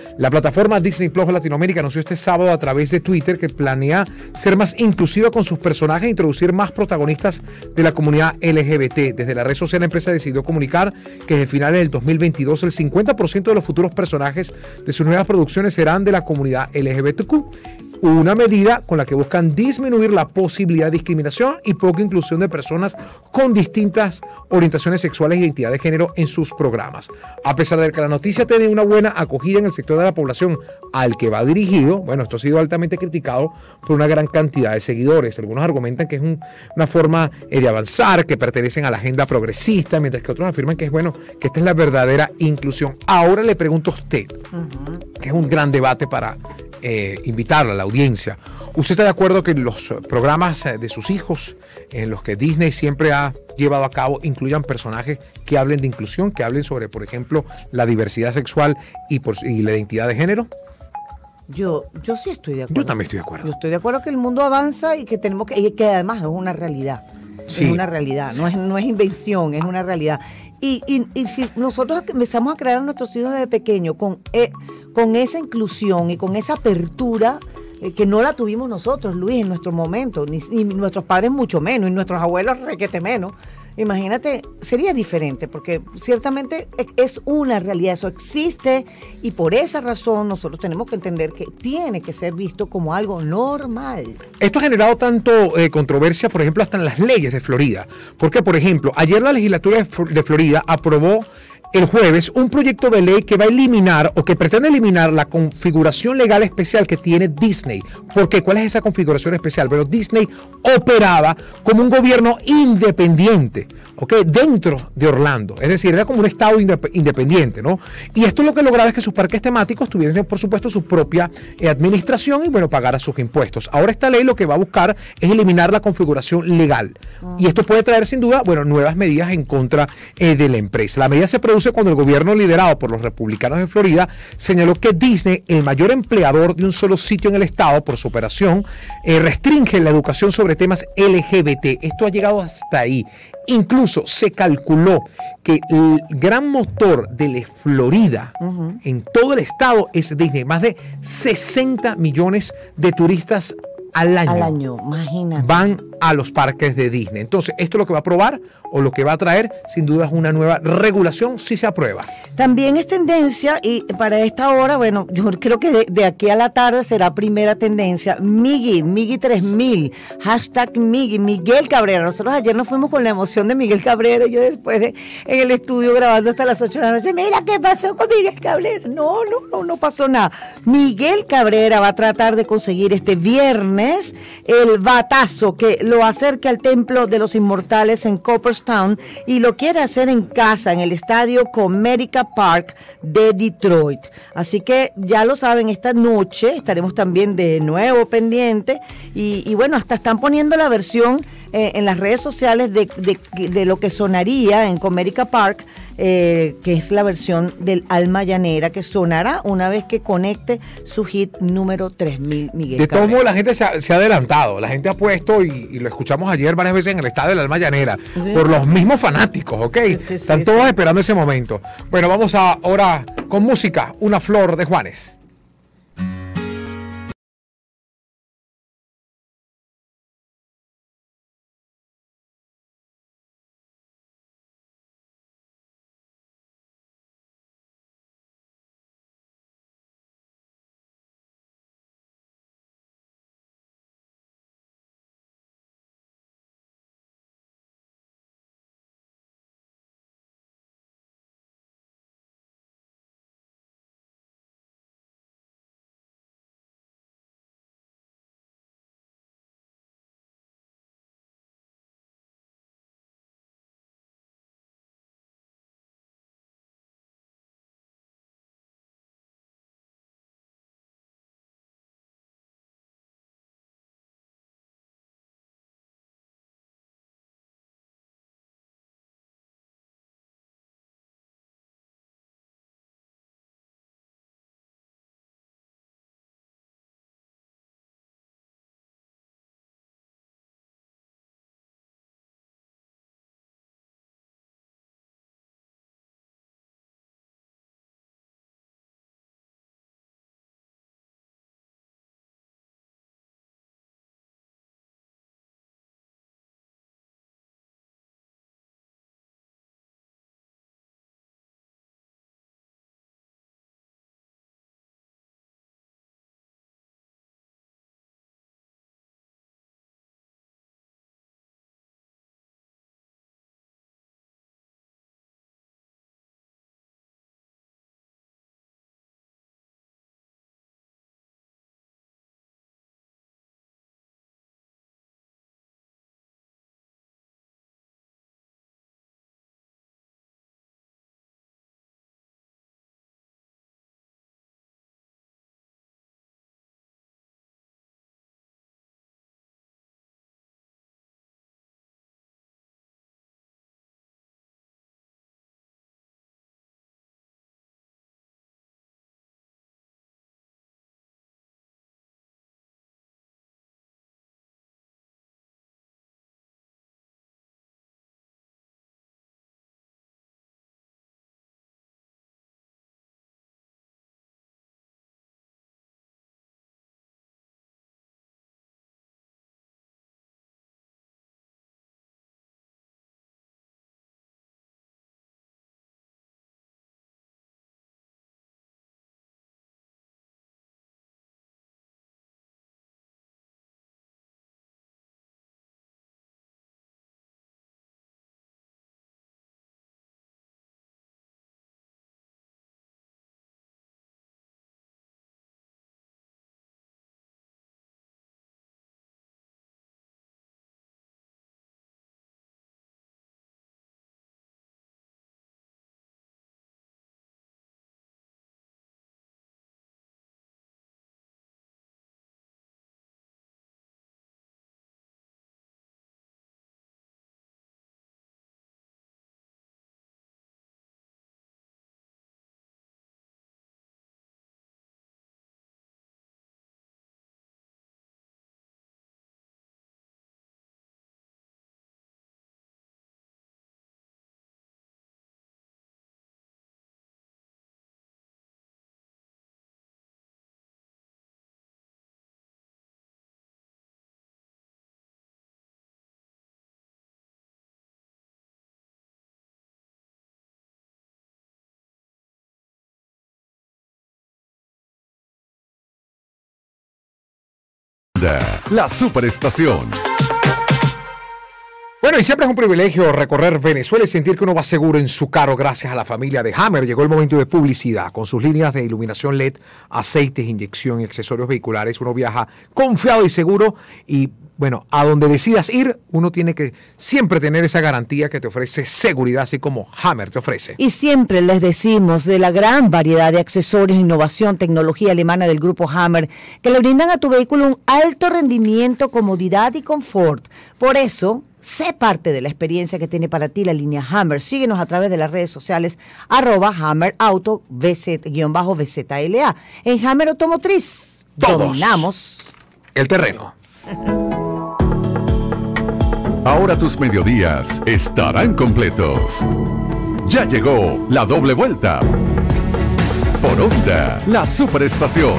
La plataforma Disney Plus Latinoamérica anunció este sábado a través de Twitter que planea ser más inclusiva con sus personajes e introducir más protagonistas de la comunidad LGBT. Desde la red social, la empresa decidió comunicar que desde finales del 2022 el 50% de los futuros personajes de sus nuevas producciones serán de la comunidad LGBTQ. Una medida con la que buscan disminuir la posibilidad de discriminación y poca inclusión de personas con distintas orientaciones sexuales e identidad de género en sus programas. A pesar de que la noticia tiene una buena acogida en el sector de la población al que va dirigido, bueno, esto ha sido altamente criticado por una gran cantidad de seguidores. Algunos argumentan que es una forma de avanzar, que pertenecen a la agenda progresista, mientras que otros afirman que es bueno, que esta es la verdadera inclusión. Ahora le pregunto a usted, que es un gran debate para invitarla a la audiencia. ¿Usted está de acuerdo que los programas de sus hijos, en los que Disney siempre ha llevado a cabo, incluyan personajes que hablen de inclusión, que hablen sobre, por ejemplo, la diversidad sexual y la identidad de género? Yo sí estoy de acuerdo. Yo también estoy de acuerdo. Yo estoy de acuerdo que el mundo avanza y que tenemos y que además es una realidad. Sí. Es una realidad, no es invención, es una realidad. Y si nosotros empezamos a crear a nuestros hijos desde pequeños con esa inclusión y con esa apertura que no la tuvimos nosotros, Luis, en nuestro momento, ni nuestros padres mucho menos, y nuestros abuelos requete menos. Imagínate, sería diferente, porque ciertamente es una realidad, eso existe, y por esa razón nosotros tenemos que entender que tiene que ser visto como algo normal. Esto ha generado tanto controversia, por ejemplo, hasta en las leyes de Florida, porque, por ejemplo, ayer la legislatura de Florida aprobó el jueves un proyecto de ley que va a eliminar o que pretende eliminar la configuración legal especial que tiene Disney. ¿Por qué? ¿Cuál es esa configuración especial? Pero Disney operaba como un gobierno independiente, ¿ok? Dentro de Orlando. Es decir, era como un estado independiente, ¿no? Y esto lo que lograba es que sus parques temáticos tuviesen, por supuesto, su propia administración y, bueno, pagara sus impuestos. Ahora esta ley lo que va a buscar es eliminar la configuración legal. Y esto puede traer, sin duda, bueno, nuevas medidas en contra de la empresa. La medida se produce cuando el gobierno liderado por los republicanos de Florida señaló que Disney, el mayor empleador de un solo sitio en el estado por su operación, restringe la educación sobre temas LGBT. Esto ha llegado hasta ahí. Incluso se calculó que el gran motor de la Florida en todo el estado es Disney. Más de 60 millones de turistas al año imagínate, van a los parques de Disney. Entonces, esto es lo que va a aprobar o lo que va a traer, sin duda, es una nueva regulación si se aprueba. También es tendencia, y para esta hora, bueno, yo creo que de aquí a la tarde será primera tendencia, Miggy 3000, hashtag Miguel Cabrera. Nosotros ayer nos fuimos con la emoción de Miguel Cabrera, y yo después en el estudio grabando hasta las 8 de la noche, mira qué pasó con Miguel Cabrera. No pasó nada. Miguel Cabrera va a tratar de conseguir este viernes el batazo que lo acerque al Templo de los Inmortales en Cooperstown, y lo quiere hacer en casa, en el estadio Comerica Park de Detroit. Así que ya lo saben, esta noche estaremos también de nuevo pendientes, y bueno, hasta están poniendo la versión en las redes sociales de lo que sonaría en Comerica Park, que es la versión del Alma Llanera, que sonará una vez que conecte su hit número 3000, Miguel De Cabrera. todo modo, la gente se ha adelantado, la gente ha puesto, y lo escuchamos ayer varias veces en el estadio del Alma Llanera, por los mismos fanáticos, ¿ok? Están todos esperando ese momento. Bueno, vamos ahora con música, Una Flor de Juanes. La superestación. Bueno, y siempre es un privilegio recorrer Venezuela y sentir que uno va seguro en su carro gracias a la familia de Hammer. Llegó el momento de publicidad. Con sus líneas de iluminación LED, aceites, inyección y accesorios vehiculares, uno viaja confiado y seguro. Y bueno, a donde decidas ir, uno tiene que siempre tener esa garantía que te ofrece seguridad, así como Hammer te ofrece. Y siempre les decimos de la gran variedad de accesorios, innovación, tecnología alemana del grupo Hammer, que le brindan a tu vehículo un alto rendimiento, comodidad y confort. Por eso, sé parte de la experiencia que tiene para ti la línea Hammer. Síguenos a través de las redes sociales @HammerAuto _VZLA. En Hammer Automotriz, todos dominamos el terreno. Ahora tus mediodías estarán completos. Ya llegó la doble vuelta. Por Onda, la superestación.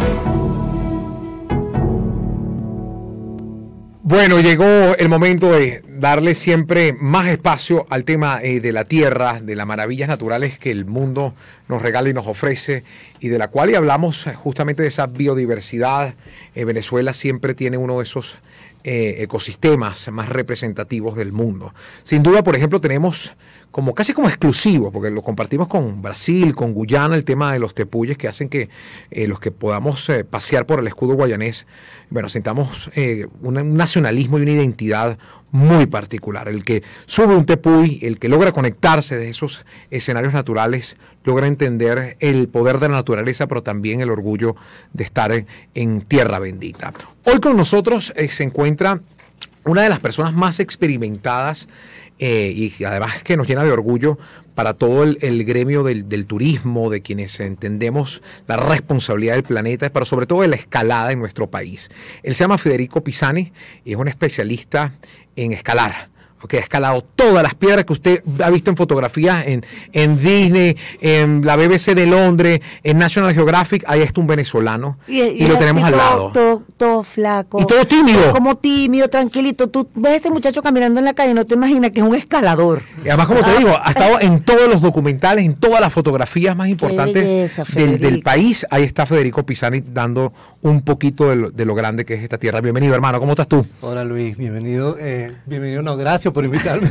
Bueno, llegó el momento de darle siempre más espacio al tema de la tierra, de las maravillas naturales que el mundo nos regala y nos ofrece, y de la cual hablamos justamente de esa biodiversidad. Venezuela siempre tiene uno de esos ecosistemas más representativos del mundo. Sin duda, por ejemplo, tenemos casi como exclusivo, porque lo compartimos con Brasil, con Guyana, el tema de los tepuyes, que hacen que los que podamos pasear por el escudo guayanés, bueno, sintamos un nacionalismo y una identidad muy particular. El que sube un tepuy, el que logra conectarse de esos escenarios naturales, logra entender el poder de la naturaleza, pero también el orgullo de estar en tierra bendita. Hoy con nosotros se encuentra una de las personas más experimentadas y además que nos llena de orgullo para todo el gremio del turismo, de quienes entendemos la responsabilidad del planeta, pero sobre todo de la escalada en nuestro país. Él se llama Federico Pisani y es un especialista en escalar. Okay, ha escalado todas las piedras que usted ha visto en fotografías en Disney, en la BBC de Londres, en National Geographic. Ahí está un venezolano y lo tenemos al lado. Todo flaco. Y todo tímido. Como tímido, tranquilito. Tú ves a ese muchacho caminando en la calle y no te imaginas que es un escalador. Y además, como te digo, ha estado en todos los documentales, en todas las fotografías más importantes belleza, del país. Ahí está Federico Pisani dando un poquito de lo grande que es esta tierra. Bienvenido, hermano. ¿Cómo estás tú? Hola, Luis. Bienvenido. Bienvenido, gracias por invitarme.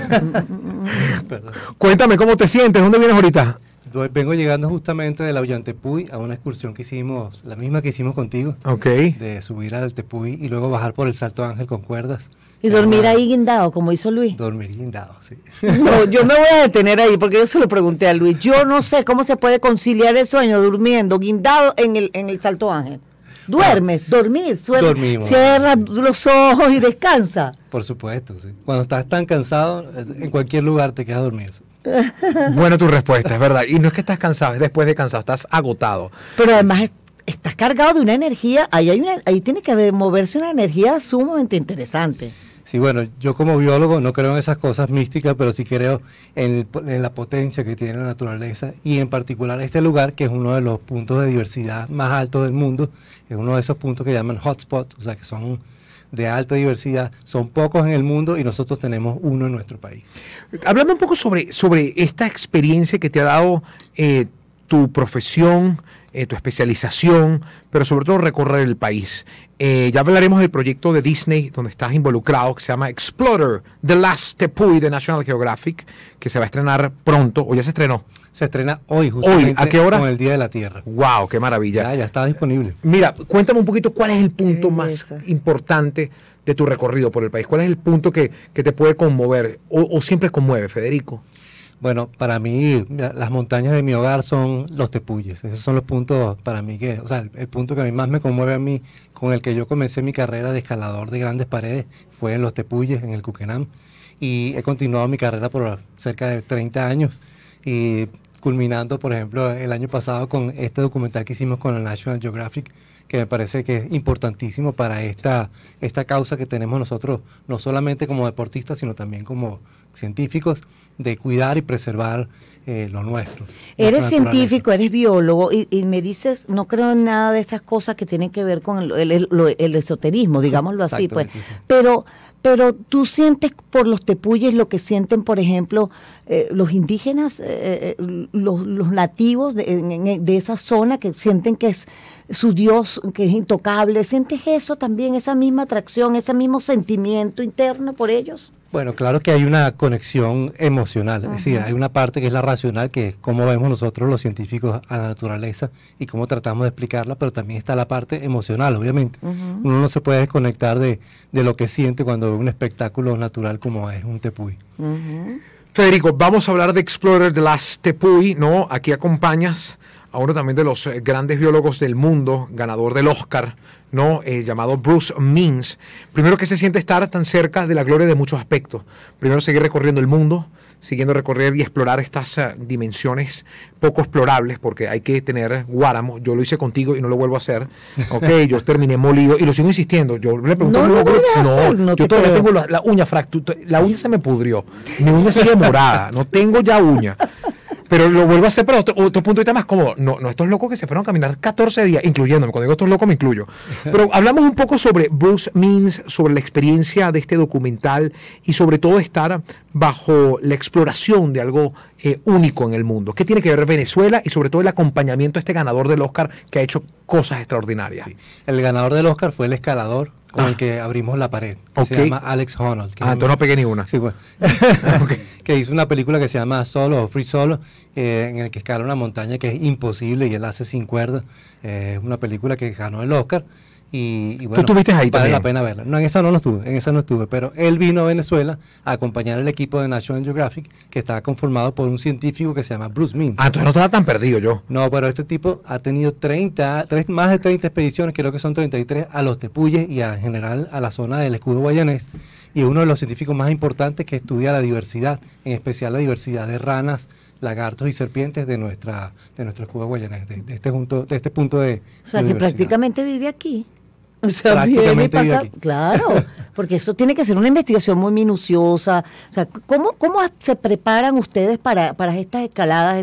Cuéntame, ¿cómo te sientes? ¿Dónde vienes ahorita? Vengo llegando justamente de la Ollantepuy a una excursión que hicimos, la misma que hicimos contigo. Ok. De subir al Tepuy y luego bajar por el Salto Ángel con cuerdas. Y dormir ahí guindado, como hizo Luis. Dormir guindado, sí. No, yo me voy a detener ahí porque yo se lo pregunté a Luis. Yo no sé cómo se puede conciliar el sueño durmiendo guindado en el Salto Ángel. Duermes, Dormimos. Cierra los ojos y descansa. Por supuesto, sí. Cuando estás tan cansado, en cualquier lugar te quedas dormido. Bueno, tu respuesta, es verdad. Y no es que estás cansado, es después de cansado, estás agotado. Pero además estás cargado de una energía, ahí tiene que moverse una energía sumamente interesante. Sí, bueno, yo como biólogo no creo en esas cosas místicas, pero sí creo en la potencia que tiene la naturaleza y en particular este lugar, que es uno de los puntos de diversidad más altos del mundo, es uno de esos puntos que llaman hotspots, o sea que son de alta diversidad, son pocos en el mundo y nosotros tenemos uno en nuestro país. Hablando un poco sobre esta experiencia que te ha dado tu profesión, tu especialización, pero sobre todo recorrer el país. Ya hablaremos del proyecto de Disney donde estás involucrado, que se llama Explorer, The Last Tepuy de National Geographic, que se va a estrenar pronto, o ya se estrenó. Se estrena hoy, justamente. ¿Hoy? ¿A qué hora? Con el Día de la Tierra. ¡Wow! ¡Qué maravilla! Ya está disponible. Mira, cuéntame un poquito cuál es el punto más importante de tu recorrido por el país. ¿Cuál es el punto que te puede conmover o siempre conmueve, Federico? Bueno, para mí las montañas de mi hogar son los tepuyes. Esos son los puntos para mí el punto que a mí más me conmueve a mí, con el que yo comencé mi carrera de escalador de grandes paredes, fue en los tepuyes, en el Cuquenam. Y he continuado mi carrera por cerca de 30 años. Y culminando, por ejemplo, el año pasado con este documental que hicimos con el National Geographic, que me parece que es importantísimo para esta causa que tenemos nosotros, no solamente como deportistas, sino también como científicos, de cuidar y preservar lo nuestro. Eres científico, eres biólogo y me dices, no creo en nada de esas cosas que tienen que ver con el esoterismo, digámoslo así, pues. pero tú sientes por los tepuyes lo que sienten, por ejemplo, los indígenas, los nativos de esa zona, que sienten que es su Dios, que es intocable. ¿Sientes eso también, esa misma atracción, ese mismo sentimiento interno por ellos? Bueno, claro que hay una conexión emocional, es decir, hay una parte que es la racional, que es cómo vemos nosotros los científicos a la naturaleza y cómo tratamos de explicarla, pero también está la parte emocional, obviamente. Uno no se puede desconectar de lo que siente cuando ve un espectáculo natural como es un tepuy. Federico, vamos a hablar de Explorer the Last Tepuy, ¿no? Aquí acompañas a uno también de los grandes biólogos del mundo, ganador del Oscar, ¿no? Llamado Bruce Means. Primero, ¿qué se siente estar tan cerca de la gloria de muchos aspectos? Primero, seguir recorriendo el mundo, siguiendo recorrer y explorar estas dimensiones poco explorables, porque hay que tener guáramo. Yo lo hice contigo y no lo vuelvo a hacer. Ok, yo terminé molido y lo sigo insistiendo. Yo le pregunto, yo todavía tengo la uña fracturada, la uña se me pudrió, mi uña sigue morada, no tengo ya uña. Pero lo vuelvo a hacer para otro punto de vista más cómodo. No, estos locos que se fueron a caminar 14 días, incluyéndome. Cuando digo estos locos me incluyo. Pero hablamos un poco sobre Bruce Means, sobre la experiencia de este documental y sobre todo estar bajo la exploración de algo único en el mundo. ¿Qué tiene que ver Venezuela y sobre todo el acompañamiento a este ganador del Oscar que ha hecho cosas extraordinarias? Sí. El ganador del Oscar fue el escalador con el que abrimos la pared. Se llama Alex Honnold. Entonces no pegué ni una. Sí, pues. Que hizo una película que se llama Solo o Free Solo, en el que escala una montaña que es imposible y él hace sin cuerda. Es una película que ganó el Oscar. Y bueno, ¿tú estuviste ahí vale también? La pena verla. No, en esa no estuve, pero él vino a Venezuela a acompañar al equipo de National Geographic, que estaba conformado por un científico que se llama Bruce Means. Entonces no estaba tan perdido yo. No, pero este tipo ha tenido más de 30 expediciones, creo que son 33, a los tepuyes y en general a la zona del escudo guayanés, y es uno de los científicos más importantes que estudia la diversidad, en especial la diversidad de ranas, lagartos y serpientes de nuestro escudo guayanés, de este punto de O sea, que prácticamente vive aquí. O sea, prácticamente vive aquí. Claro, porque eso tiene que ser una investigación muy minuciosa. O sea, ¿cómo se preparan ustedes para estas escaladas,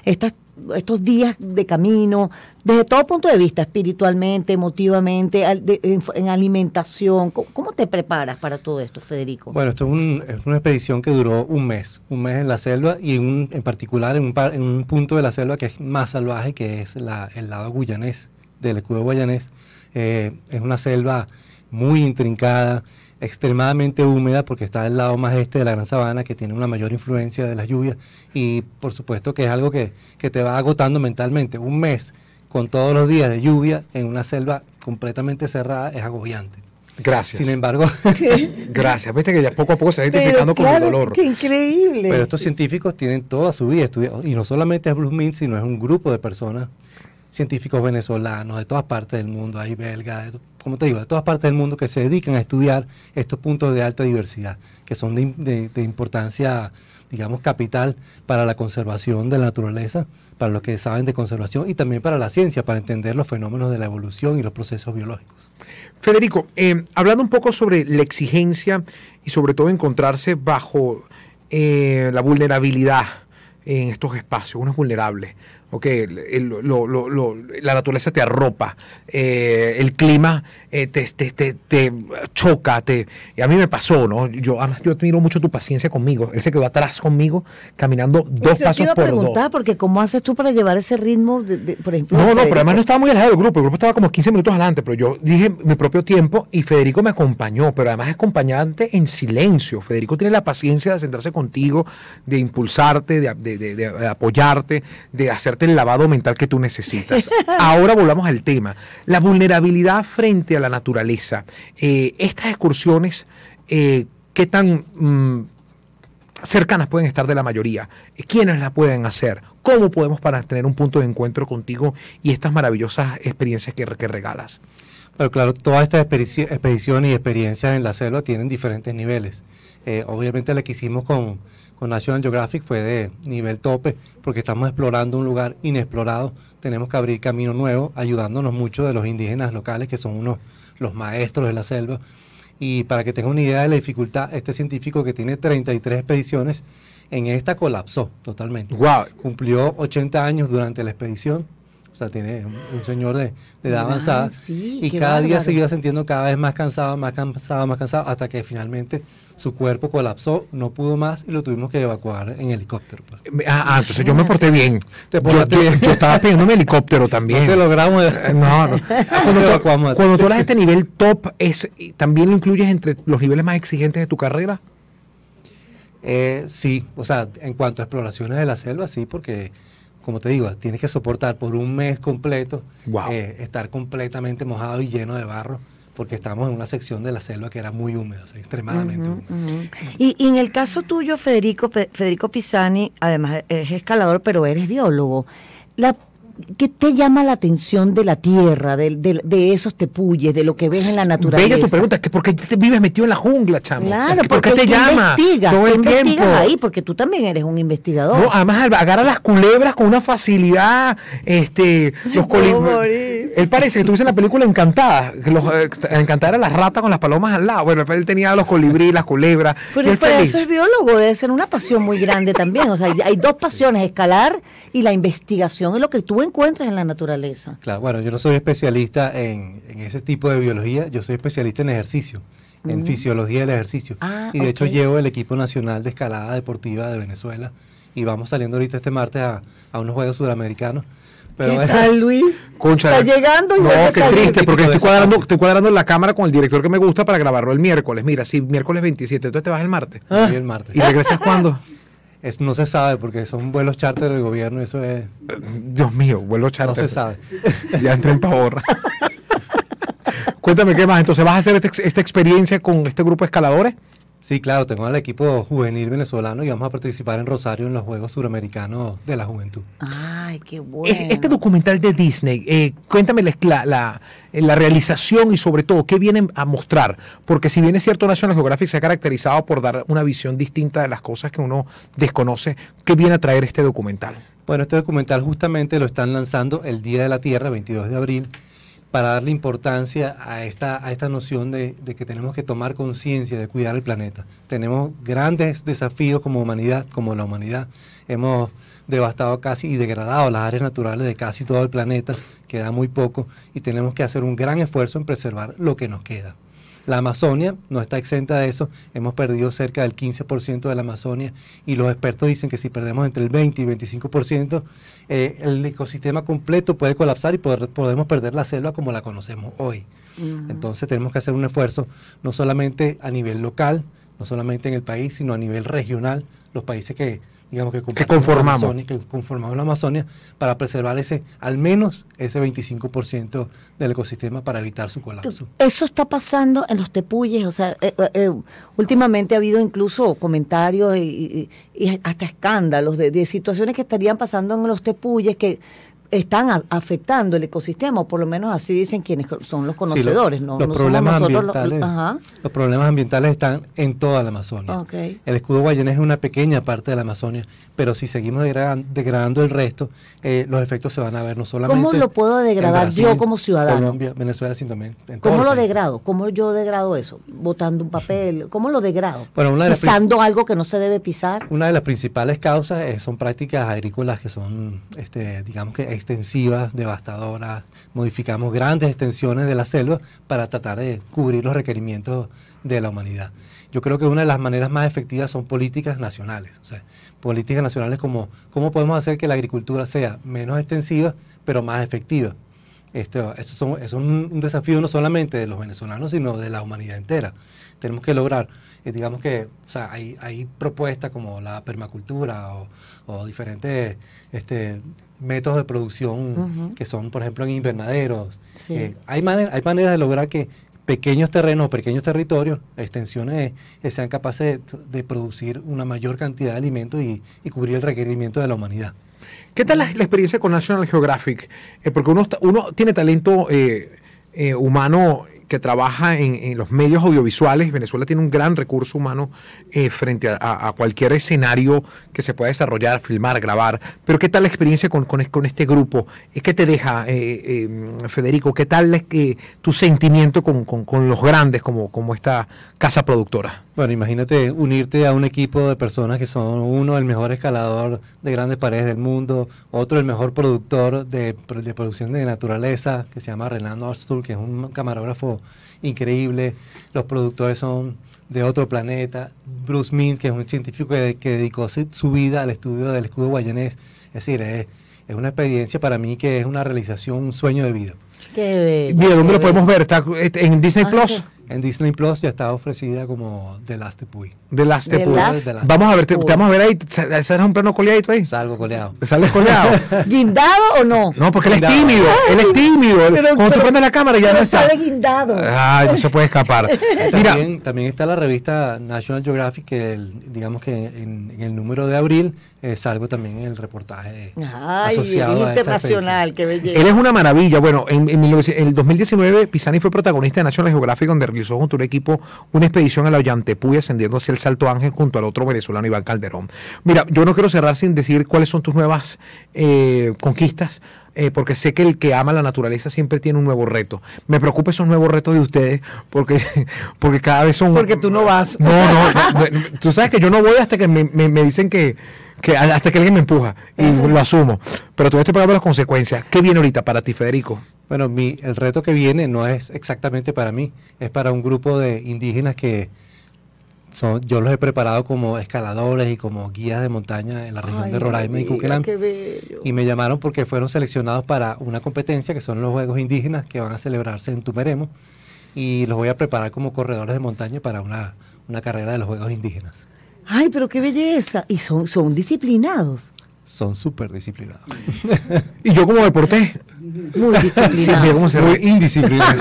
estos días de camino, desde todo punto de vista, espiritualmente, emotivamente, en alimentación? ¿Cómo te preparas para todo esto, Federico? Bueno, esto es una expedición que duró un mes en la selva y en particular en un punto de la selva que es más salvaje, que es el lado guyanés, del escudo guayanés. Es una selva muy intrincada, extremadamente húmeda porque está del lado más este de la Gran Sabana, que tiene una mayor influencia de las lluvias, y por supuesto que es algo que te va agotando mentalmente. Un mes con todos los días de lluvia en una selva completamente cerrada es agobiante. Gracias. Sin embargo, gracias. Viste que ya poco a poco se va identificando con el dolor. ¡Qué increíble! Pero estos científicos tienen toda su vida estudiando, y no solamente es Bruce Means, sino es un grupo de personas, científicos venezolanos de todas partes del mundo, hay belgas, como te digo, de todas partes del mundo, que se dedican a estudiar estos puntos de alta diversidad, que son de importancia, digamos, capital para la conservación de la naturaleza, para los que saben de conservación y también para la ciencia, para entender los fenómenos de la evolución y los procesos biológicos. Federico, hablando un poco sobre la exigencia y sobre todo encontrarse bajo la vulnerabilidad en estos espacios, uno es vulnerable. Okay, la naturaleza te arropa, el clima te choca, y a mí me pasó, ¿no? Yo admiro mucho tu paciencia conmigo. Él se quedó atrás conmigo, caminando dos pasos por dos. Porque ¿cómo haces tú para llevar ese ritmo, por ejemplo? No, pero además no estaba muy alejado del grupo. El grupo estaba como 15 minutos adelante, pero yo dije mi propio tiempo y Federico me acompañó, pero además es acompañante en silencio. Federico tiene la paciencia de sentarse contigo, de impulsarte, de apoyarte, de hacerte el lavado mental que tú necesitas. Ahora volvamos al tema. La vulnerabilidad frente a la naturaleza. Estas excursiones, ¿qué tan cercanas pueden estar de la mayoría? ¿Quiénes las pueden hacer? ¿Cómo podemos para tener un punto de encuentro contigo y estas maravillosas experiencias que regalas? Pero claro, todas estas expediciones y experiencias en la selva tienen diferentes niveles. Obviamente la que hicimos con National Geographic fue de nivel tope, porque estamos explorando un lugar inexplorado, tenemos que abrir camino nuevo, ayudándonos mucho de los indígenas locales, que son los maestros de la selva. Y para que tengan una idea de la dificultad, este científico que tiene 33 expediciones, en esta colapsó totalmente. Wow. Cumplió 80 años durante la expedición, O sea, tiene un señor de edad avanzada. Sí, y qué cada día bárbaro. se iba sintiendo cada vez más cansado, más cansado, más cansado, hasta que finalmente su cuerpo colapsó, no pudo más y lo tuvimos que evacuar en helicóptero. Pues. Entonces yo me porté bien. Te portaste bien. Yo estaba pidiendo mi helicóptero también. No te logramos. No, no. Evacuamos. Cuando tú hablas de este nivel top, ¿también lo incluyes entre los niveles más exigentes de tu carrera? Sí, o sea, en cuanto a exploraciones de la selva, sí, porque, como te digo, tienes que soportar por un mes completo Wow. estar completamente mojado y lleno de barro, porque estamos en una sección de la selva que era muy húmeda, o sea, extremadamente húmeda. Y en el caso tuyo, Federico Pisani, además es escalador, pero eres biólogo. ¿Qué te llama la atención de la tierra, de esos tepuyes, de lo que ves en la naturaleza? Bella tu pregunta, que ¿por qué te vives metido en la jungla, chamo? Claro, ¿Por qué porque te tú llama investigas, todo tú el investigas tiempo? ahí, porque tú también eres un investigador. No, además agarra las culebras con una facilidad, los Puedo morir. Él parece que estuviese en la película Encantada, que Encantada era la rata con las palomas al lado. Bueno, él tenía los colibrí, las culebras. y Pero él por feliz. eso es biólogo, debe ser una pasión muy grande también. O sea, hay dos pasiones, escalar y la investigación, es lo que tú encuentras en la naturaleza. Claro, bueno, yo no soy especialista en ese tipo de biología, yo soy especialista en ejercicio, en fisiología del ejercicio. Y de hecho llevo el equipo nacional de escalada deportiva de Venezuela y vamos saliendo ahorita este martes a unos Juegos Suramericanos. Pero ¿Qué bueno, tal, Luis? Concha, Está llegando y no, vuelve a qué salir. triste, porque Típico de estoy cuadrando la cámara con el director que me gusta para grabarlo el miércoles. Mira, sí, miércoles 27, entonces te vas el martes. y el martes. ¿Y regresas cuándo? No se sabe porque son vuelos charter del gobierno, eso es... Dios mío, vuelo No charter. se sabe. Ya entré en pavor. Cuéntame qué más. Entonces, ¿vas a hacer esta experiencia con este grupo de escaladores? Sí, claro, tengo al equipo juvenil venezolano y vamos a participar en Rosario en los Juegos Suramericanos de la Juventud. Ay, qué bueno. Este documental de Disney, cuéntame la realización y sobre todo qué vienen a mostrar, porque si bien es cierto National Geographic se ha caracterizado por dar una visión distinta de las cosas que uno desconoce, ¿qué viene a traer este documental? Bueno, este documental justamente lo están lanzando el Día de la Tierra, 22 de abril, para darle importancia a esta noción de que tenemos que tomar conciencia de cuidar el planeta. Tenemos grandes desafíos como humanidad, como la humanidad. Hemos devastado casi y degradado las áreas naturales de casi todo el planeta, queda muy poco, y tenemos que hacer un gran esfuerzo en preservar lo que nos queda. La Amazonia no está exenta de eso, hemos perdido cerca del 15% de la Amazonia y los expertos dicen que si perdemos entre el 20 y 25%, el ecosistema completo puede colapsar y podemos perder la selva como la conocemos hoy. Entonces tenemos que hacer un esfuerzo no solamente a nivel local, no solamente en el país, sino a nivel regional, los países que conformamos la Amazonia, para preservar al menos ese 25% del ecosistema para evitar su colapso. Eso está pasando en los tepuyes, o sea, últimamente ha habido incluso comentarios y hasta escándalos de situaciones que estarían pasando en los tepuyes que están afectando el ecosistema, o por lo menos así dicen quienes son los conocedores, sí, ¿no? Los no problemas somos nosotros ambientales, los problemas ambientales están en toda la Amazonia. Okay. El escudo guayanés es una pequeña parte de la Amazonia, pero si seguimos degradando el resto, los efectos se van a ver no solamente. ¿Cómo lo puedo degradar Brasil, yo como ciudadano? Colombia, Venezuela, sí, también. ¿Cómo lo degrado? ¿Cómo yo degrado eso? ¿Botando un papel? ¿Cómo lo degrado? Bueno, ¿Pisando algo que no se debe pisar? Una de las principales causas son prácticas agrícolas que son, digamos que extensivas, devastadoras. Modificamos grandes extensiones de la selva para tratar de cubrir los requerimientos de la humanidad. Yo creo que una de las maneras más efectivas son políticas nacionales. O sea, políticas nacionales como cómo podemos hacer que la agricultura sea menos extensiva, pero más efectiva. Eso es un desafío no solamente de los venezolanos, sino de la humanidad entera. Tenemos que lograr, digamos que, o sea, hay propuestas como la permacultura o diferentes métodos de producción que son, por ejemplo, en invernaderos. Sí. Hay maneras de lograr que pequeños terrenos, pequeños territorios, extensiones sean capaces de producir una mayor cantidad de alimentos y cubrir el requerimiento de la humanidad. ¿Qué tal la experiencia con National Geographic? Porque uno tiene talento humano que trabaja en los medios audiovisuales. Venezuela tiene un gran recurso humano frente a cualquier escenario que se pueda desarrollar, filmar, grabar. Pero ¿qué tal la experiencia con este grupo? ¿Qué te deja, Federico? ¿Qué tal tu sentimiento con los grandes como esta casa productora? Bueno, imagínate unirte a un equipo de personas que son uno el mejor escalador de grandes paredes del mundo, otro el mejor productor de producción de naturaleza, que se llama Renan Ostul, que es un camarógrafo increíble. Los productores son de otro planeta. Bruce Mintz, que es un científico que dedicó su vida al estudio del escudo guayanés. Es decir, es una experiencia para mí que es una realización, un sueño de vida. Qué bello, Mira, ¿dónde qué lo podemos bello. ver? ¿Está en Disney Plus? Sí. En Disney Plus ya está ofrecida como The Last Tepuy. De las The Tepuy. Last Vamos a ver, te Tepuy. vamos a ver ahí. ¿Sales un plano coleadito ahí? Salgo coleado. ¿Sales coleado? ¿Guindado o no? No, porque él es Guindado. tímido. Él es tímido. Cuando tú prendes la cámara ya pero no está. sale guindado. Ay, no se puede escapar. Mira, También está la revista National Geographic, que digamos que en el número de abril salgo también en el reportaje Ay, asociado eres a esa internacional, qué belleza. él es una maravilla. Bueno, en el 2019 Pisani fue protagonista de National Geographic, donde realizó junto a un equipo una expedición a la Ollantaytambo, ascendiendo hacia el Salto Ángel junto al otro venezolano Iván Calderón. Mira, yo no quiero cerrar sin decir cuáles son tus nuevas conquistas, porque sé que el que ama la naturaleza siempre tiene un nuevo reto. Me preocupa esos nuevos retos de ustedes, porque cada vez son... Porque tú no vas. No, tú sabes que yo no voy hasta que me dicen que hasta que alguien me empuja y lo asumo. Pero todavía estoy pagando las consecuencias. ¿Qué viene ahorita para ti, Federico? Bueno, el reto que viene no es exactamente para mí, es para un grupo de indígenas que yo los he preparado como escaladores y como guías de montaña en la región de Roraima y Cuquelán. Qué bello. Y me llamaron porque fueron seleccionados para una competencia que son los Juegos Indígenas que van a celebrarse en Tumeremo, y los voy a preparar como corredores de montaña para una carrera de los Juegos Indígenas. Ay, pero qué belleza. Y son disciplinados. Son súper disciplinados. Y yo como deporté. Muy Sí, mira disciplinados. cómo se ve. Indisciplinado.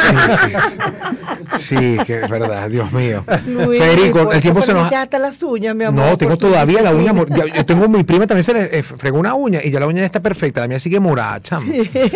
Sí, que es verdad, Dios mío. Luis, Federico, por el eso tiempo se nos... perdiste hasta las uñas, mi amor. No, tengo por tu todavía la uña. disciplina. Yo tengo mi prima también se le fregó una uña y ya la uña ya está perfecta. La mía sigue morada, chamo.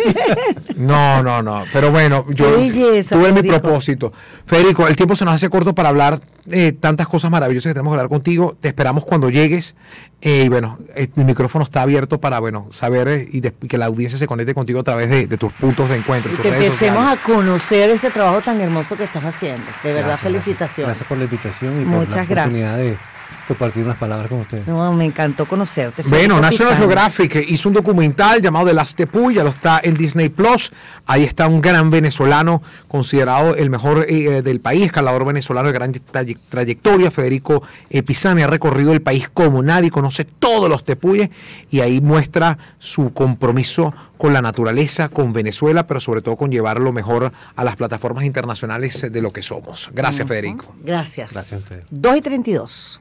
No. Pero bueno, yo Qué belleza, tuve mi Federico. propósito. Federico, el tiempo se nos hace corto para hablar tantas cosas maravillosas que tenemos que hablar contigo. Te esperamos cuando llegues. Y bueno, el micrófono está abierto para saber y que la audiencia se conecte contigo a través de tus puntos de encuentro. Y tus que redes empecemos sociales. a conocer ese trabajo tan hermoso que estás haciendo. De verdad, Gracias, felicitaciones. Gracias por la invitación y Muchas por la gracias. oportunidad de compartir unas palabras con ustedes. No, me encantó conocerte. Bueno, Federico National Pisani. Geographic hizo un documental llamado The Last Tepuy, ya lo está en Disney Plus. Ahí está un gran venezolano, considerado el mejor del país, escalador venezolano de gran trayectoria. Federico Pisani ha recorrido el país como nadie, conoce todos los tepuyes y ahí muestra su compromiso con la naturaleza, con Venezuela, pero sobre todo con llevar lo mejor a las plataformas internacionales de lo que somos. Gracias, Federico. Gracias. Gracias a ustedes. 2:32.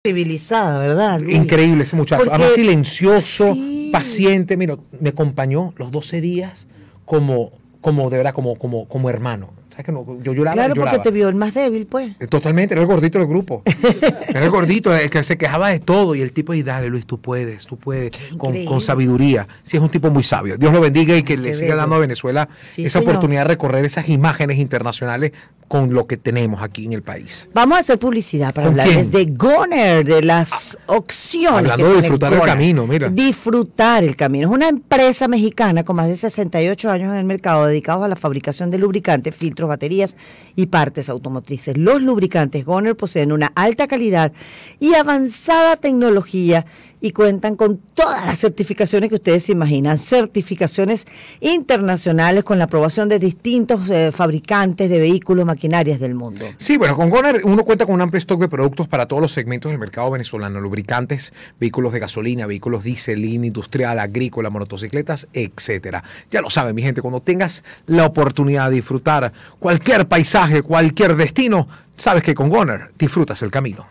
civilizada, ¿verdad, Luis? Increíble ese muchacho. Porque- Además silencioso, Sí. paciente. Mira, me acompañó los 12 días como de verdad, como hermano. ¿Sabes que no? Yo lloraba, Claro, porque lloraba. te vio el más débil, pues. Totalmente, era el gordito del grupo. Era el gordito, el que se quejaba de todo. Y el tipo, y dale, Luis, tú puedes, con increíble. sabiduría. Sí, es un tipo muy sabio. Dios lo bendiga y que le Qué siga bello. dando a Venezuela Sí, esa señor. oportunidad de recorrer esas imágenes internacionales con lo que tenemos aquí en el país. Vamos a hacer publicidad para ¿Con hablarles quién? de Goner, de las opciones. Hablando que de tiene disfrutar el Goner. camino, mira. Disfrutar el camino. Es una empresa mexicana con más de 68 años en el mercado dedicados a la fabricación de lubricantes, filtros, baterías y partes automotrices. Los lubricantes Goner poseen una alta calidad y avanzada tecnología y cuentan con todas las certificaciones que ustedes se imaginan, certificaciones internacionales con la aprobación de distintos fabricantes de vehículos, maquinarias del mundo. Sí, bueno, con Goner uno cuenta con un amplio stock de productos para todos los segmentos del mercado venezolano, lubricantes, vehículos de gasolina, vehículos diésel, industrial, agrícola, motocicletas, etcétera. Ya lo saben, mi gente, cuando tengas la oportunidad de disfrutar cualquier paisaje, cualquier destino, sabes que con Goner disfrutas el camino.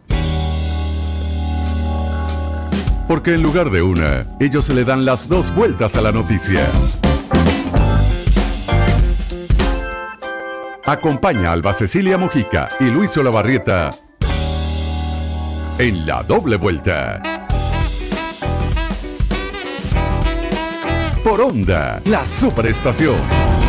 Porque en lugar de una, ellos le dan las dos vueltas a la noticia. Acompaña a Alba Cecilia Mojica y Luis Olavarrieta en la doble vuelta. Por Onda, la superestación.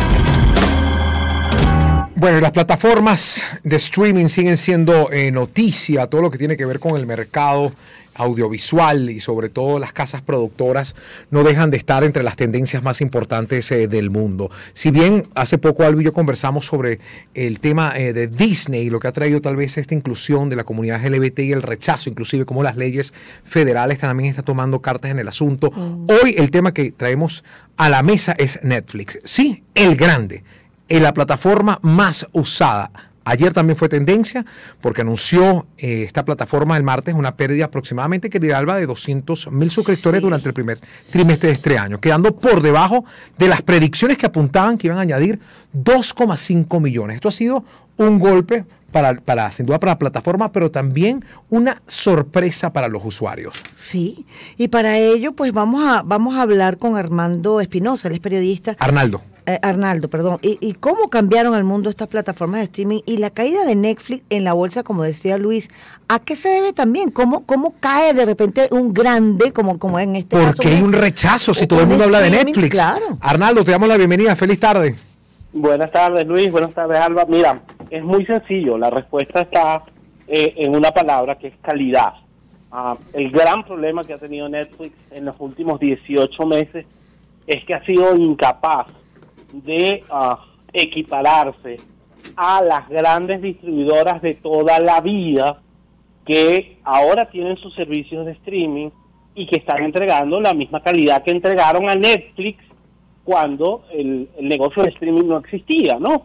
Bueno, y las plataformas de streaming siguen siendo noticia, todo lo que tiene que ver con el mercado audiovisual y sobre todo las casas productoras no dejan de estar entre las tendencias más importantes del mundo. Si bien hace poco Albi y yo conversamos sobre el tema de Disney, lo que ha traído tal vez esta inclusión de la comunidad LGBT y el rechazo, inclusive como las leyes federales también están tomando cartas en el asunto. Hoy el tema que traemos a la mesa es Netflix. Sí, el grande, la plataforma más usada. Ayer también fue tendencia porque anunció esta plataforma el martes una pérdida aproximadamente, querida Alba, de 200,000 suscriptores durante el primer trimestre de este año, quedando por debajo de las predicciones que apuntaban que iban a añadir 2,5 millones. Esto ha sido un golpe sin duda para la plataforma, pero también una sorpresa para los usuarios. Sí, y para ello pues vamos a hablar con Armando Espinosa, él es periodista. Arnaldo, perdón. ¿Y cómo cambiaron el mundo estas plataformas de streaming y la caída de Netflix en la bolsa, como decía Luis? ¿A qué se debe también? ¿Cómo cae de repente un grande como en este caso? Porque hay un rechazo si todo el mundo habla de Netflix. Claro. Arnaldo, te damos la bienvenida. Feliz tarde. Buenas tardes, Luis. Buenas tardes, Alba. Mira, es muy sencillo. La respuesta está en una palabra que es calidad. El gran problema que ha tenido Netflix en los últimos 18 meses es que ha sido incapaz de equipararse a las grandes distribuidoras de toda la vida que ahora tienen sus servicios de streaming y que están entregando la misma calidad que entregaron a Netflix cuando el negocio de streaming no existía, ¿no?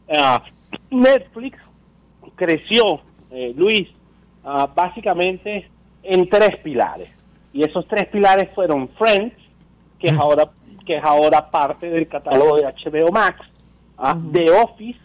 Netflix creció, Luis, básicamente en 3 pilares. Y esos 3 pilares fueron Friends, que es ahora parte del catálogo de HBO Max, The Office,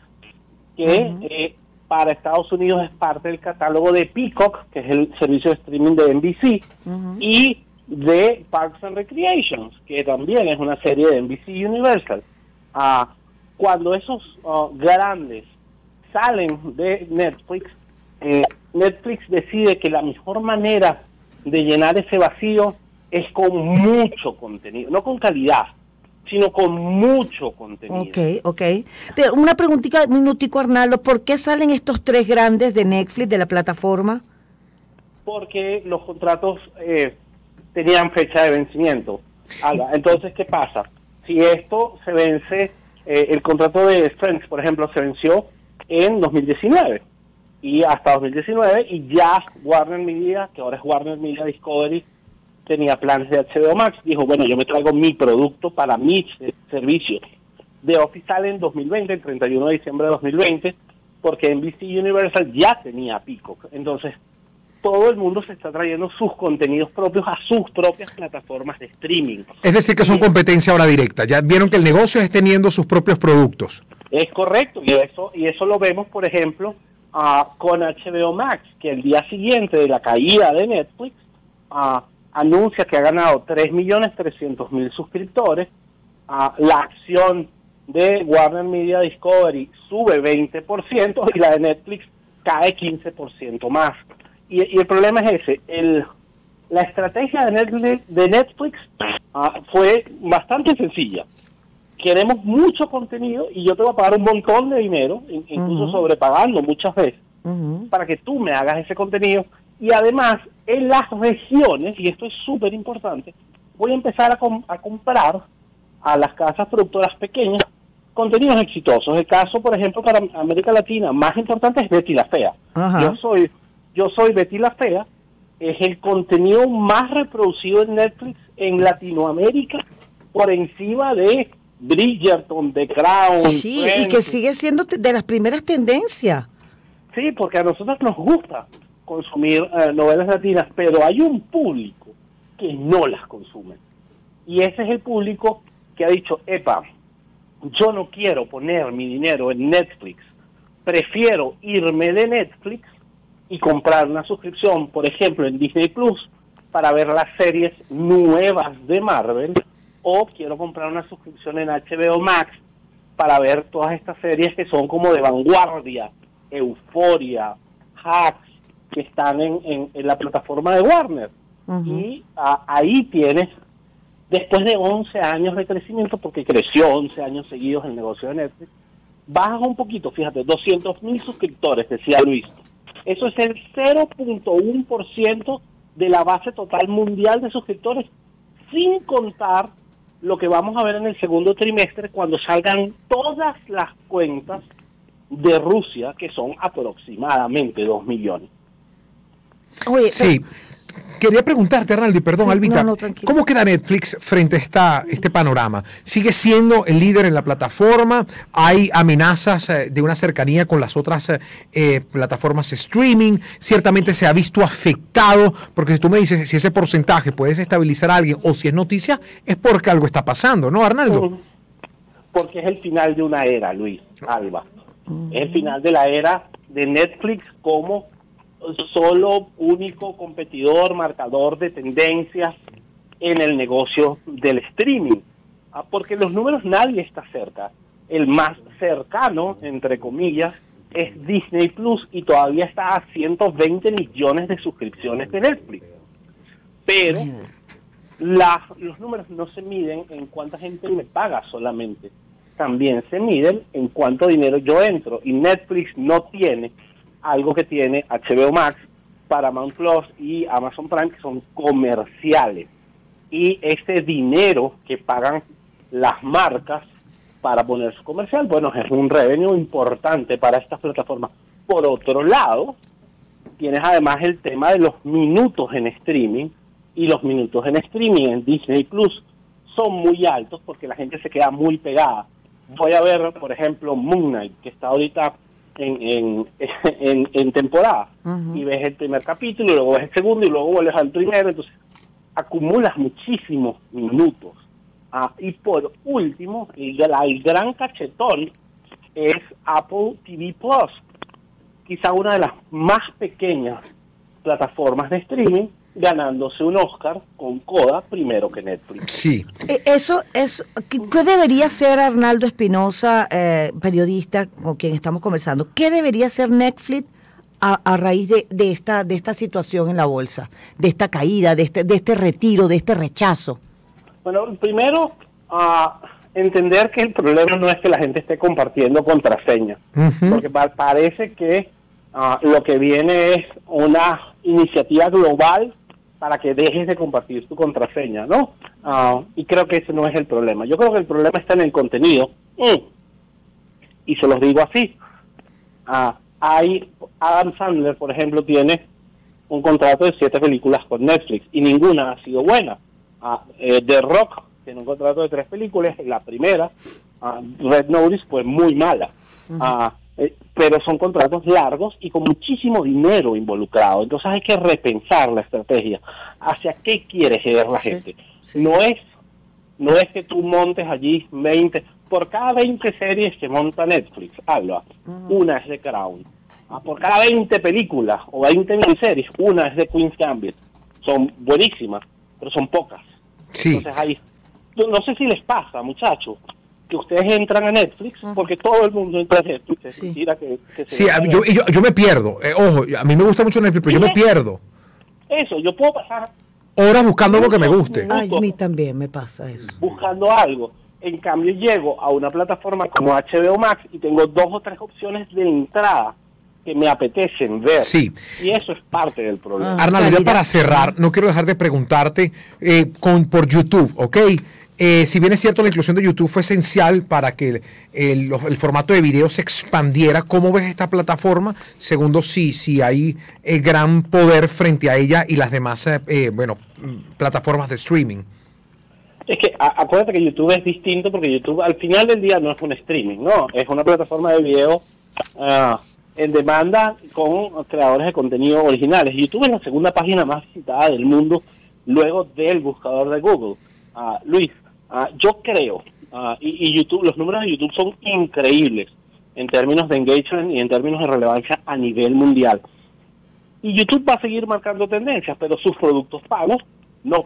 que para Estados Unidos es parte del catálogo de Peacock, que es el servicio de streaming de NBC, y de Parks and Recreations, que también es una serie de NBC Universal. Cuando esos grandes salen de Netflix, Netflix decide que la mejor manera de llenar ese vacío es con mucho contenido, no con calidad, sino con mucho contenido. Ok. Pero una preguntita, un minutico, Arnaldo, ¿por qué salen estos 3 grandes de Netflix, de la plataforma? Porque los contratos tenían fecha de vencimiento. Entonces, ¿qué pasa? Si esto se vence, el contrato de Friends, por ejemplo, se venció en 2019 y hasta 2019, y ya Warner Media, que ahora es Warner Media Discovery, tenía planes de HBO Max, dijo, bueno, yo me traigo mi producto para mi servicio. The Office sale en 2020, el 31 de diciembre de 2020, porque NBC Universal ya tenía Peacock. Entonces, todo el mundo se está trayendo sus contenidos propios a sus propias plataformas de streaming. Es decir, que son competencia ahora directa. Ya vieron que el negocio es teniendo sus propios productos. Es correcto, y eso lo vemos, por ejemplo, con HBO Max, que el día siguiente de la caída de Netflix, anuncia que ha ganado 3.300.000 suscriptores. La acción de Warner Media Discovery sube 20% y la de Netflix cae 15% más. Y el problema es ese. La estrategia de Netflix fue bastante sencilla. Queremos mucho contenido y yo te voy a pagar un montón de dinero, incluso sobrepagando muchas veces, para que tú me hagas ese contenido. Y además, en las regiones, y esto es súper importante, voy a empezar a comprar a las casas productoras pequeñas contenidos exitosos. El caso, por ejemplo, para América Latina más importante es Betty la Fea. Yo soy Betty la Fea, es el contenido más reproducido en Netflix en Latinoamérica, por encima de Bridgerton, The Crown. Sí, Friends. Y que sigue siendo de las primeras tendencias. Sí, porque a nosotros nos gusta consumir novelas latinas, pero hay un público que no las consume. Y ese es el público que ha dicho, epa, yo no quiero poner mi dinero en Netflix, prefiero irme de Netflix y comprar una suscripción, por ejemplo, en Disney Plus, para ver las series nuevas de Marvel, o quiero comprar una suscripción en HBO Max para ver todas estas series que son como de vanguardia, Euphoria, Hacks, que están en la plataforma de Warner. Y ahí tienes, después de 11 años de crecimiento, porque creció 11 años seguidos el negocio de Netflix, baja un poquito, fíjate, 200.000 suscriptores, decía Luis. Eso es el 0.1% de la base total mundial de suscriptores, sin contar lo que vamos a ver en el segundo trimestre cuando salgan todas las cuentas de Rusia, que son aproximadamente 2 millones. Oye, sí. Quería preguntarte, Arnaldo, perdón, sí, Albita, ¿cómo queda Netflix frente a este panorama? ¿Sigue siendo el líder en la plataforma? ¿Hay amenazas de una cercanía con las otras plataformas streaming? ¿Ciertamente se ha visto afectado? Porque si tú me dices si ese porcentaje puede desestabilizar a alguien o si es noticia, es porque algo está pasando, ¿no, Arnaldo? Porque es el final de una era, Luis, Alba. Es el final de la era de Netflix como solo único competidor, marcador de tendencias en el negocio del streaming, porque los números nadie está cerca. El más cercano, entre comillas, es Disney Plus y todavía está a 120 millones de suscripciones de Netflix. Pero los números no se miden en cuánta gente me paga solamente, también se miden en cuánto dinero yo entro, y Netflix no tiene algo que tiene HBO Max, Paramount Plus y Amazon Prime, que son comerciales. Y ese dinero que pagan las marcas para poner su comercial, bueno, es un revenue importante para estas plataformas. Por otro lado, tienes además el tema de los minutos en streaming, y los minutos en streaming en Disney Plus son muy altos porque la gente se queda muy pegada. Voy a ver, por ejemplo, Moon Knight, que está ahorita en temporada, y ves el primer capítulo, y luego ves el segundo, y luego vuelves al primero, entonces acumulas muchísimos minutos. Y por último, el gran cachetón es Apple TV Plus, quizá una de las más pequeñas plataformas de streaming, ganándose un Oscar con Coda primero que Netflix. Sí. ¿Qué debería hacer Arnaldo Espinosa, periodista con quien estamos conversando? ¿Qué debería hacer Netflix a raíz de esta situación en la bolsa, de esta caída, de este retiro, de este rechazo? Bueno, primero, entender que el problema no es que la gente esté compartiendo contraseñas, porque parece que lo que viene es una iniciativa global para que dejes de compartir tu contraseña, ¿no? Y creo que ese no es el problema. Yo creo que el problema está en el contenido. Y se los digo así. Adam Sandler, por ejemplo, tiene un contrato de 7 películas con Netflix y ninguna ha sido buena. The Rock tiene un contrato de 3 películas, la primera, Red Notice, fue muy mala. Pero son contratos largos y con muchísimo dinero involucrado. Entonces hay que repensar la estrategia. ¿Hacia qué quiere llegar la gente? No es que tú montes allí 20... Por cada 20 series que monta Netflix, Alba, una es The Crown. Por cada 20 películas o 20 miniseries, una es de Queen's Gambit. Son buenísimas, pero son pocas. Sí. Entonces ahí, no sé si les pasa, muchachos, que ustedes entran a Netflix, porque todo el mundo entra a Netflix. Es mentira que Sí, yo me pierdo. Ojo, a mí me gusta mucho Netflix, pero yo me pierdo Eso, yo puedo pasar horas buscando algo que me guste. Ay, a mí también me pasa eso. buscando algo. En cambio, llego a una plataforma como HBO Max y tengo 2 o 3 opciones de entrada que me apetecen ver. Sí. Y eso es parte del problema. Arnaldo, ya calidad. para cerrar, no quiero dejar de preguntarte por YouTube, ¿ok? Si bien es cierto, la inclusión de YouTube fue esencial para que el formato de video se expandiera, ¿cómo ves esta plataforma? Segundo, si hay gran poder frente a ella y las demás plataformas de streaming. Es que acuérdate que YouTube es distinto porque YouTube al final del día no es un streaming, no, es una plataforma de video en demanda con creadores de contenido originales. YouTube es la segunda página más visitada del mundo luego del buscador de Google. Luis, yo creo, y YouTube, los números de YouTube son increíbles en términos de engagement y en términos de relevancia a nivel mundial. Y YouTube va a seguir marcando tendencias, pero sus productos pagos no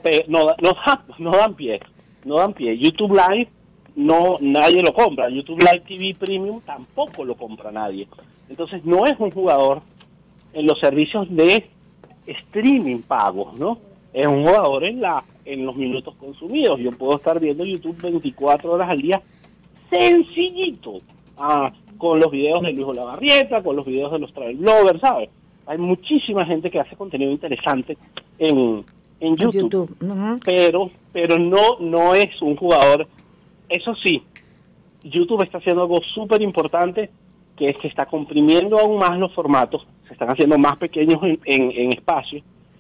dan pie. YouTube Live nadie lo compra. YouTube Live TV Premium tampoco lo compra nadie. Entonces no es un jugador en los servicios de streaming pagos, ¿no? Es un jugador en los minutos consumidos. Yo puedo estar viendo YouTube 24 horas al día sencillito, con los videos de Luis Olavarrieta, con los videos de los travel bloggers, ¿sabes? Hay muchísima gente que hace contenido interesante en YouTube. Uh-huh. Pero no es un jugador. Eso sí, YouTube está haciendo algo súper importante, que es que está comprimiendo aún más los formatos, se están haciendo más pequeños en espacio,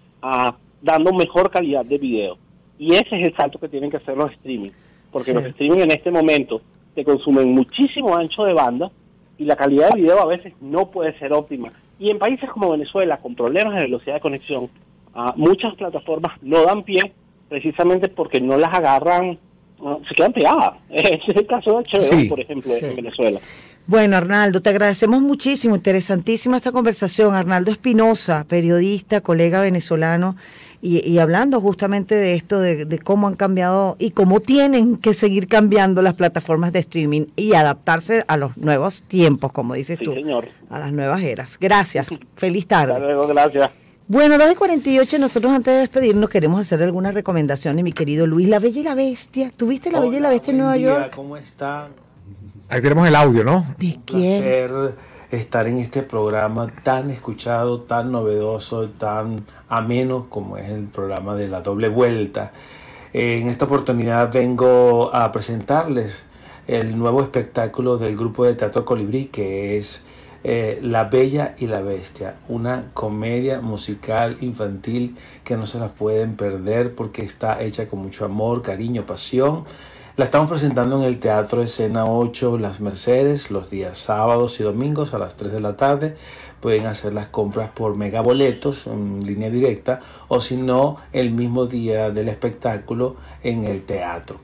dando mejor calidad de video. Y ese es el salto que tienen que hacer los streaming, porque los streaming en este momento te consumen muchísimo ancho de banda y la calidad de video a veces no puede ser óptima. Y en países como Venezuela, con problemas de velocidad de conexión, muchas plataformas no dan pie precisamente porque no las agarran, se quedan pegadas. Ese es el caso de HBO, por ejemplo, en Venezuela. Bueno, Arnaldo, te agradecemos muchísimo, interesantísima esta conversación. Arnaldo Espinosa, periodista, colega venezolano, y hablando justamente de esto, de cómo han cambiado y cómo tienen que seguir cambiando las plataformas de streaming y adaptarse a los nuevos tiempos, como dices tú, señor. A las nuevas eras. Gracias, feliz tarde. Hasta luego, gracias. Bueno, 2:48, nosotros antes de despedirnos queremos hacer algunas recomendaciones, mi querido Luis. La Bella y la Bestia, ¿tuviste La Bella y la Bestia en Nueva York? ¿Cómo están? Ahí tenemos el audio, ¿no? ¿De Un quién? placer estar en este programa tan escuchado, tan novedoso, tan ameno como es el programa de La Doble Vuelta. En esta oportunidad vengo a presentarles el nuevo espectáculo del grupo de teatro Colibrí, que es La Bella y la Bestia, una comedia musical infantil que no se la pueden perder porque está hecha con mucho amor, cariño, pasión. La estamos presentando en el Teatro Escena 8 Las Mercedes los días sábados y domingos a las 3 de la tarde. Pueden hacer las compras por megaboletos en línea directa o si no el mismo día del espectáculo en el teatro.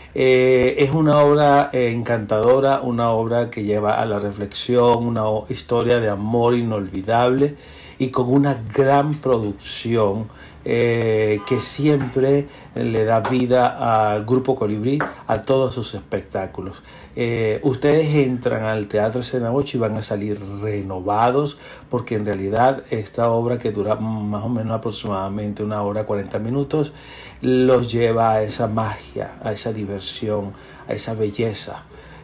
Es una obra encantadora, una obra que lleva a la reflexión, una historia de amor inolvidable y con una gran producción que siempre le da vida al Grupo Colibrí a todos sus espectáculos. Ustedes entran al Teatro Escena 8 y van a salir renovados porque en realidad esta obra, que dura más o menos aproximadamente 1 hora 40 minutos, los lleva a esa magia, a esa diversión, a esa belleza.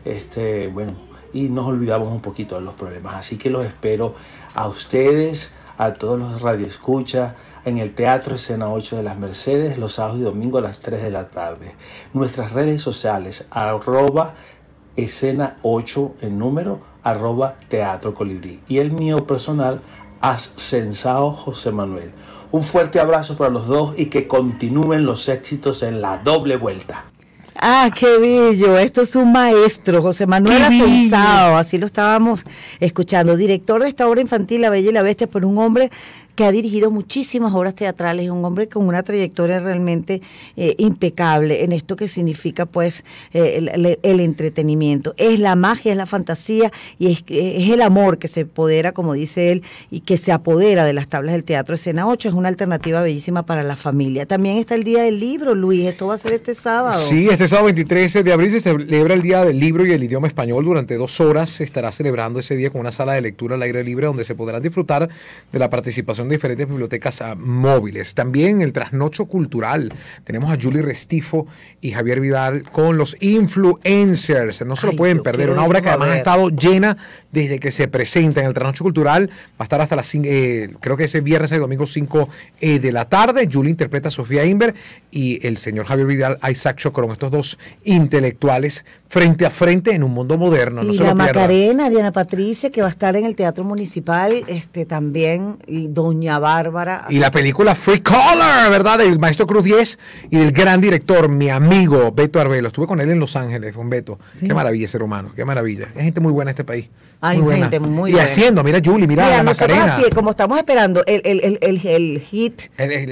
Y nos olvidamos un poquito de los problemas. Así que los espero a ustedes, a todos los radioescuchas, en el Teatro Escena 8 de Las Mercedes los sábados y domingos a las 3 de la tarde. Nuestras redes sociales, @escena 8 en número, @teatro colibrí. Y el mío personal, @Sensao José Manuel. Un fuerte abrazo para los dos y que continúen los éxitos en La Doble Vuelta. Qué bello, esto es un maestro, José Manuel Asensao, así lo estábamos escuchando, director de esta obra infantil La Bella y la Bestia, por un hombre que ha dirigido muchísimas obras teatrales, un hombre con una trayectoria realmente impecable en esto que significa pues el entretenimiento. Es la magia, es la fantasía y es el amor que se apodera, como dice él, y que se apodera de las tablas del Teatro Escena 8. Es una alternativa bellísima para la familia. También está el Día del Libro, Luis. Esto va a ser este sábado. Sí, este sábado 23 de abril se celebra el Día del Libro y el Idioma Español. Durante 2 horas se estará celebrando ese día con una sala de lectura al aire libre donde se podrán disfrutar de la participación de diferentes bibliotecas móviles. También el trasnocho cultural. Tenemos a Julie Restifo y Javier Vidal con los influencers. No se lo pueden perder. Una obra que además ha estado llena desde que se presenta en el trasnocho cultural. Va a estar hasta las creo que ese viernes y domingo 5 de la tarde. Julie interpreta a Sofía Inver y el señor Javier Vidal a Isaac Chocron. Estos dos intelectuales frente a frente en un mundo moderno. No y se la lo pierdan. Macarena, Diana Patricia, que va a estar en el Teatro Municipal, también, y Doña Bárbara. Y la película Free Color, ¿verdad? Del maestro Cruz 10 y del gran director, mi amigo Beto Arbelo. Estuve con él en Los Ángeles, con Beto. Sí. Qué maravilla ese romano, qué maravilla. Hay gente muy buena en este país. Hay gente muy buena. Y haciendo, mira Julie, mira la Macarena. Así, como estamos esperando el hit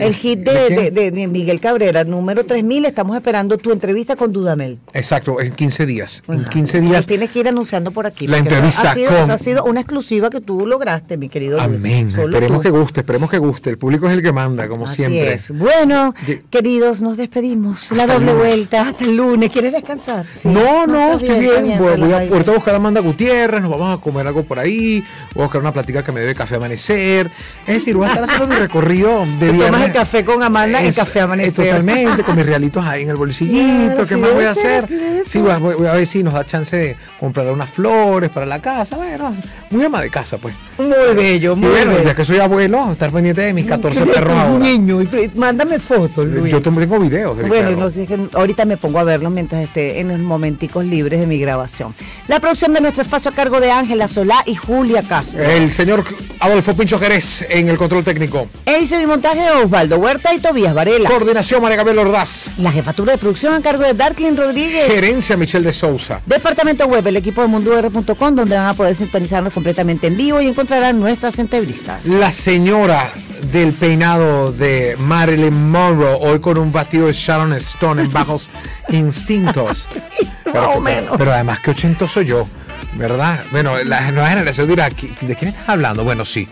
de Miguel Cabrera, número 3000, estamos esperando tu entrevista con Dudamel. Exacto, en 15 días. Ajá. En 15 días. Tienes que ir anunciando por aquí. La entrevista ha sido una exclusiva que tú lograste, mi querido Amén. Luis. Esperemos que guste. El público es el que manda, como Así siempre. Es. Bueno, queridos, nos despedimos. La doble vuelta hasta el lunes. ¿Quieres descansar? Sí. No, estoy bien. Voy a ahorita buscar a Amanda Gutiérrez, nos vamos a comer algo por ahí, voy a buscar una plática que me debe Café Amanecer. Es decir, voy a estar haciendo mi recorrido de viernes. Tomas el café con Amanda y Café Amanecer. Totalmente, con mis realitos ahí en el bolsillito. Claro, ¿qué más voy a hacer? Sí, voy a ver si nos da chance de comprar unas flores para la casa. Bueno, muy ama de casa, pues. Muy bello, muy bueno, bello. Ya que soy abuelo, estar pendiente de mis 14 perros ahora. Un niño, mándame fotos, Luis. Yo tengo videos de bueno, ahorita me pongo a verlos mientras esté en los momenticos libres de mi grabación. La producción de nuestro espacio a cargo de Ángela Solá y Julia Castro. El señor Adolfo Pincho Jerez en el control técnico. Edición y montaje de Osvaldo Huerta y Tobías Varela. Coordinación María Gabriela Ordaz. La jefatura de producción a cargo de Darklin Rodríguez. Gerencia Michelle de Sousa. Departamento web, el equipo de mundoR.com, donde van a poder sintonizarnos completamente en vivo y encontrarán nuestras entrevistas. La señora del peinado de Marilyn Monroe, hoy con un batido de Sharon Stone en Bajos Instintos. Sí, pero además que ochentoso yo, ¿verdad? Bueno, la nueva generación dirá, ¿de quién estás hablando? Bueno, sí.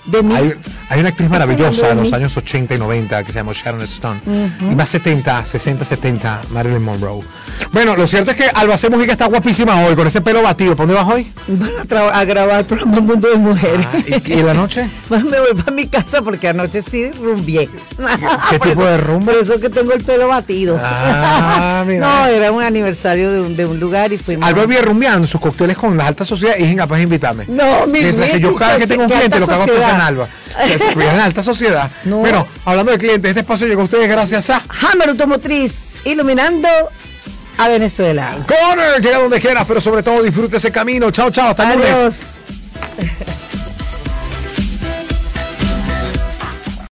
Hay una actriz maravillosa de los años 80 y 90 que se llama Sharon Stone. Y más 60, 70, Marilyn Monroe. Bueno, lo cierto es que Albacé Mujica está guapísima hoy, con ese pelo batido. ¿Por dónde vas hoy? Van a grabar el programa Mundo de Mujeres. ¿Y en la noche? Pues me voy para mi casa porque anoche sí rumbié. ¿Qué tipo de rumbo? Por eso que tengo el pelo batido. Mira. No, era un aniversario de un lugar y fuimos. Alba viene rumbeando sus cócteles con la alta sociedad y es incapaz de invitarme. No, mientras que yo cada vez que tengo un cliente lo que hago es pensar en Alba. En la alta sociedad. No. Bueno, hablando de clientes, este espacio llegó a ustedes gracias a Hammer Automotriz, iluminando a Venezuela. Corner, llega donde quieras, pero sobre todo disfrute ese camino. Chao, hasta el lunes.